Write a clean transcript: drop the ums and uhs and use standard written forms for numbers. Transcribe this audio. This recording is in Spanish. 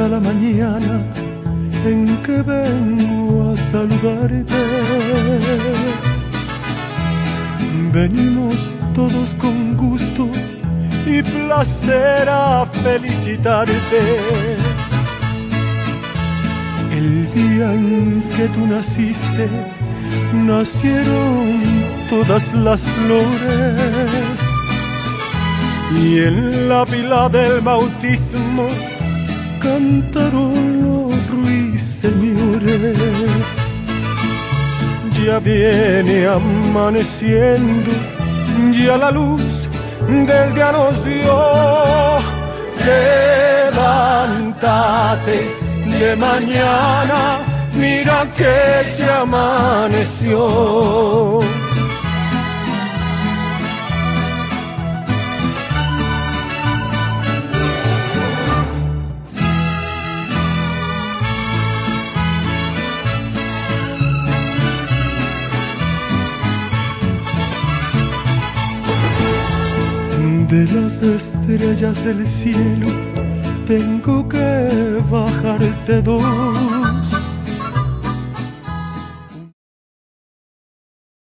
hasta la mañana en que vengo a saludarte. Venimos todos con gusto y placer a felicitarte. El día en que tú naciste, nacieron todas las flores, y en la pila del bautismo cantaron los ruiseñores. Ya viene amaneciendo, ya la luz del día nos dio. Levántate de mañana, mira que ya amaneció. De las estrellas del cielo tengo que bajarte dos.